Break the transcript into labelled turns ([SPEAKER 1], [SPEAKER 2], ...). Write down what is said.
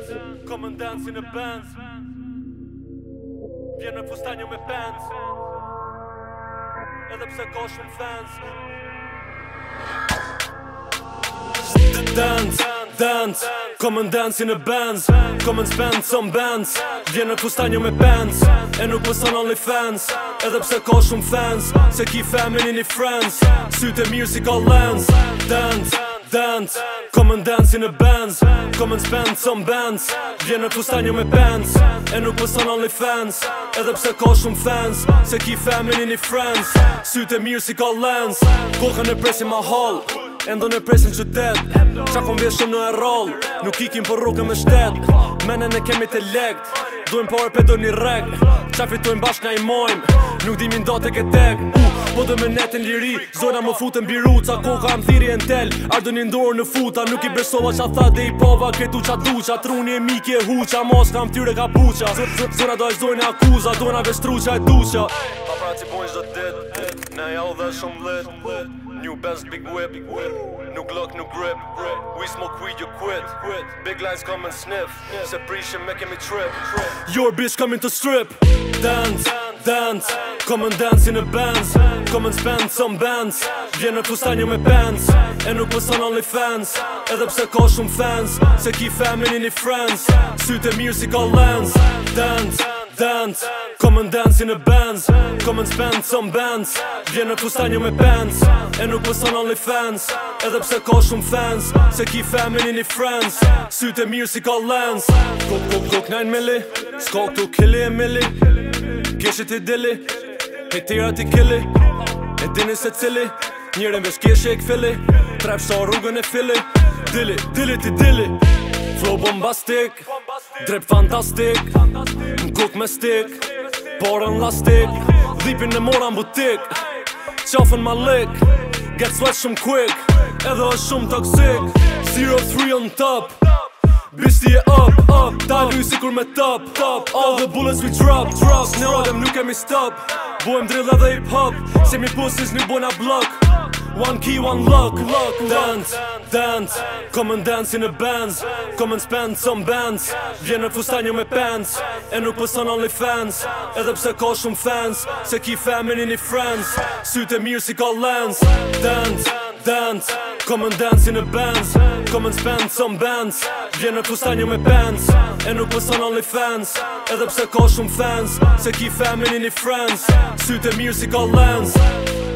[SPEAKER 1] Kom në dance në Benz, vjen me fustanjo me Benz, edhe pse ka shumë fans. Dance, kom në dance në Benz, kom në spend some bands, vjen me fustanjo me Benz, e nuk pëson only fans, edhe pse ka shumë fans, se ki family një friends, sytë e mirë si ka lens. Dance, kom në dance në Benz, kom në spend some bands, vjen me fustanjo me Benz, e nuk pëson only fans, edhe pse ka shumë fans, se ki family një friends, sytë e mirë si ka lens. Kokën e presim ma hall, endo në presin qytet, qa kon veshëm në e roll, nuk ikim për rrugën me shtet, menen e kemi të lekt, dojmë pare pe do një rek, qa fitojmë bashk na i mojmë, nuk dimi ndo të ketek, po dhe me netin liri, zona më futën biru, ca koka më thiri e n'tel, ardë një ndorë në futa, nuk i besova qa tha dhe i pova, kretu qa duqa, truni e miki e huqa, mos kam tyre ka puqa, zona do e zdojnë e akuza, dojna vestru qa e duqa. Pa pra që bojnë qdo dit, ne ja u dhe shumë lit, new Benz big whip, new Glock, new grip, we smoke weed, you quit, big lines come and sniff, se prishin me kemi trip, your bitch coming to strip. Dance, come and dance in a Benz, come and spend some bands, vjen me fustanjo me Benz, e nuk pëson only fans, edhe pse ka shumë fans, se ki family një friends, sytë e mirë si ka lens. Dance, come and dance in a Benz, come and spend some bands, vjen me fustanjo me Benz, e nuk pëson only fans, edhe pse ka shumë fans, se ki family një friends, sytë e mirë si ka lens. Kok 9 milli, s'ka këtu killi e milli, keshit i dilli, hejtira ti killi, e dini se cili, njërin vesh keshe e këfili, trep shta rrugën e fili, dilli ti dilli, flow bombastik, drip fantastik, m'kuk me stick, porën lastik, dhipin e mora m'butik, qafën ma lik, get sweat shumë quick, edhe është shumë toxic, 0-3 on top, Bishti e up, ta luj si kur me top, all the bullets we drop, ne odem nuk kemi stop, bojmë drill edhe hip hop, se mi pusis një bona block, one key, one lock, dance, come and dance in a Benz, come and spend some bands, vjen me fustanjo me pants, e nuk pëson only fans, edhe pse ka shumë fans, se ki family një friends, sytë e mirë si ka lens. Dance, come and dance in a Benz, come and spend some bands, vjen me fustanjo me pants, e nuk pëson only fans, edhe pse ka shumë fans, se ki family një friends, sytë e mirë si ka lens.